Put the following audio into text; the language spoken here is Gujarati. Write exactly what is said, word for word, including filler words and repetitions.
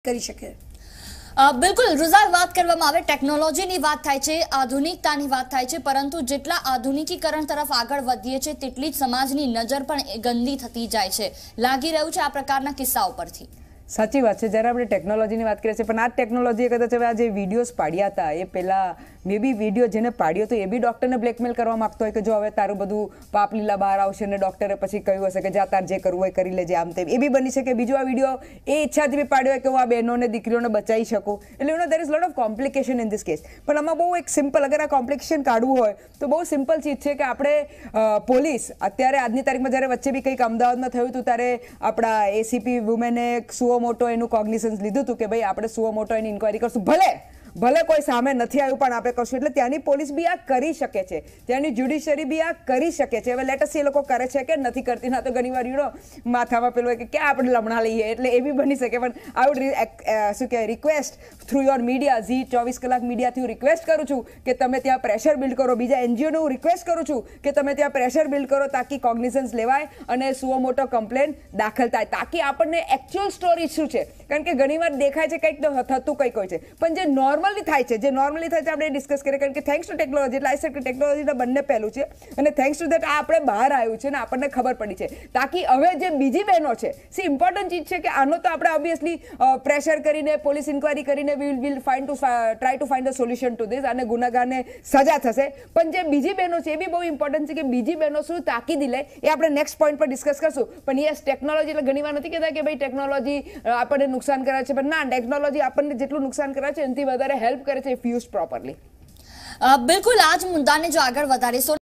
કરી શકે। બિલકુલ રુઝાન, વાત કરવામાં આવે ટેકનોલોજીની વાત થાય છે, આધુનિકતાની વાત થાય છે, પરંતુ જેટલા આધુનિકીકરણ તરફ આગળ વધીએ છે તેટલી જ સમાજની નજર પણ ગંદી થતી જાય છે, લાગી રહ્યું છે આ પ્રકારના કિસ્સાઓ પરથી। સાચી વાત છે। જ્યારે આપણે ટેકનોલોજીની વાત કરીએ છીએ, પણ આ ટેકનોલોજી કદાચ હવે આ જે વિડીયોઝ પાડ્યા હતા એ પહેલાં મે બી વિડીયો જેને પાડ્યો હતો એ બી ડૉક્ટરને બ્લેકમેલ કરવા માગતો હોય કે જો હવે તારું બધું પાપ લીલા બહાર આવશે ને ડૉક્ટરે પછી કહ્યું હશે કે જા તાર જે કરવું હોય કરી લેજે, આમ તેમ એ બી બની શકે। બીજો આ વિડીયો એ ઈચ્છાથી બી પાડ્યો હોય કે હું આ બહેનોને દીકરીઓને બચાવી શકું, એટલે you know there is lot of complication in this case. પણ આમાં બહુ એક સિમ્પલ, અગર આ કોમ્પ્લિકેશન કાઢવું હોય તો બહુ સિમ્પલ ચીજ છે કે આપણે પોલીસ અત્યારે આજની તારીખમાં જ્યારે વચ્ચે બી કંઈક અમદાવાદમાં થયું હતું ત્યારે આપણા એસીપી વુમેને સુઓ મોટો એનું કોગ્નિઝન્સ લીધું હતું કે ભાઈ આપણે સુઓ મોટો એની ઇન્ક્વાયરી કરશું, ભલે ભલે કોઈ સામે નથી આવ્યું પણ આપણે કરશું। એટલે ત્યાંની પોલીસ બી આ કરી શકે છે, ત્યાંની જ્યુડિશરી બી આ કરી શકે છે। હવે લેટસ એ લોકો કરે છે કે નથી કરતી, ના તો ઘણી વાર યુ નો માથામાં પેલું કે ક્યાં આપણે લમણા લઈએ, એટલે એ બી બની શકે। પણ આઈ વુડ શું કહેવાય request through your media, Zee ચોવીસ કલાક મીડિયાથી હું રિક્વેસ્ટ કરું છું કે તમે ત્યાં પ્રેશર બિલ્ડ કરો, બીજા એનજીઓને હું રિક્વેસ્ટ કરું છું કે તમે ત્યાં પ્રેશર બિલ્ડ કરો તાકી કોગ્નિઝન્સ લેવાય અને સુઓ મોટો કમ્પ્લેન દાખલ થાય, તાકી આપણને એકચ્યુઅલ સ્ટોરી શું છે। કારણ કે ઘણીવાર દેખાય છે કંઈક થતું કંઈક હોય છે, પણ જે નોર્મલી થાય છે જે નોર્મલી થાય છે આપણે ડિસ્કસ કરીએ। કારણ કે થેન્ક્સ ટુ ટેકનોલોજી, એટલે આઈ સેડ કે ટેકનોલોજીના બંને પહેલું છે અને થેન્ક્સ ટુ દેટ આ આપણે બહાર આવ્યું છે ને આપણને ખબર પડી છે, તાકી હવે જે બીજી બહેનો છે, સી ઇમ્પોર્ટન્ટ ચીજ છે કે આનો તો આપણે ઓબ્વિયસલી પ્રેશર કરીને પોલીસ ઇન્ક્વાયરી કરીને will will find to try to find a solution to this અને ગુનેગારને સજા થશે। પણ જે બીજી બહેનો છે એ બી બહુ ઇમ્પોર્ટન્ટ છે કે બીજી બહેનો શું તાકીદી લે એ આપણે નેક્સ્ટ પોઈન્ટ પર ડિસ્કસ કરશું। પણ યસ, ટેકનોલોજી એટલે ઘણી વાર નથી કહેતા કે ભાઈ ટેકનોલોજી આપણને નુકસાન કરે છે, પણ ના, ટેકનોલોજી આપણને જેટલું નુકસાન કરે છે એનાથી વધારે હેલ્પ કરે છે ઇફ યુઝડ પ્રોપરલી। બિલકુલ, આ જ મુદ્દાને જો આગળ વધારીશું